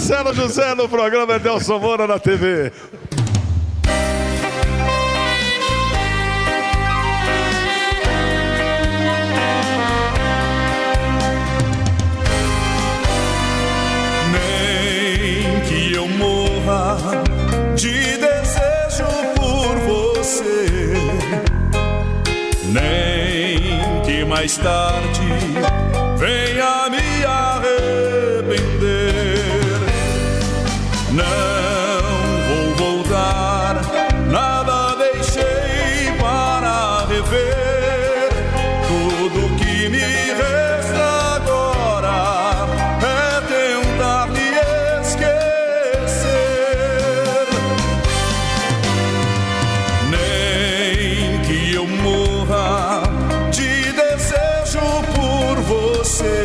Marcelo José no programa Edelson Moura na TV. Nem que eu morra de desejo por você, nem que mais tarde venha me arrepender. Não vou voltar, nada deixei para rever. Tudo que me resta agora é tentar me esquecer. Nem que eu morra de desejo por você,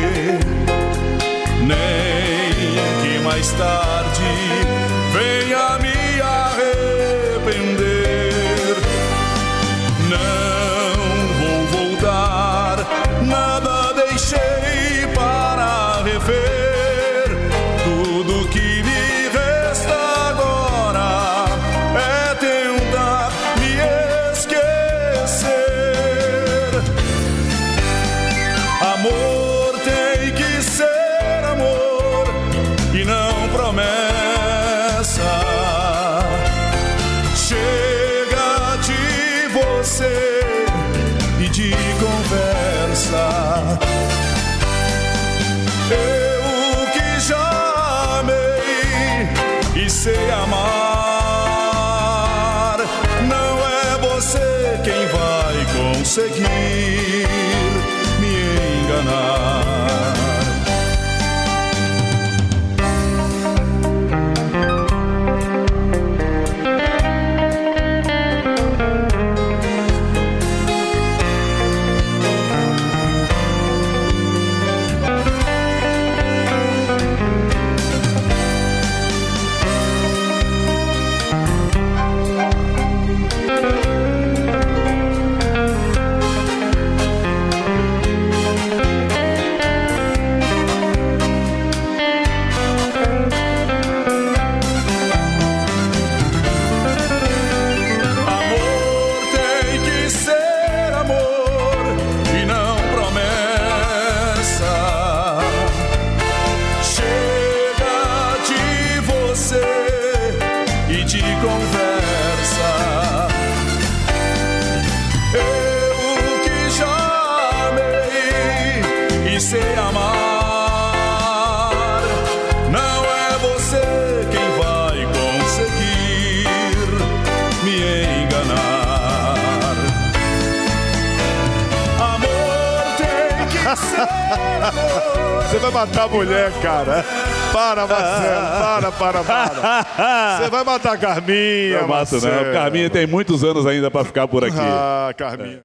nem que mais tarde venha me arrepender. Não vou voltar, nada deixei para rever. Tudo que me resta agora é tentar me esquecer. Amor tem que ser amor e não promessa. Chega de você e de conversa. Eu que já amei e sei amar, não é você quem vai conseguir me enganar. Sei amar, não é você quem vai conseguir me enganar. Amor tem que ser amor. Você vai matar a mulher, cara. Para, Marcelo, para. Você vai matar a Carminha, Não mato, Marcelo. não. Carminha tem muitos anos ainda pra ficar por aqui. Ah, Carminha.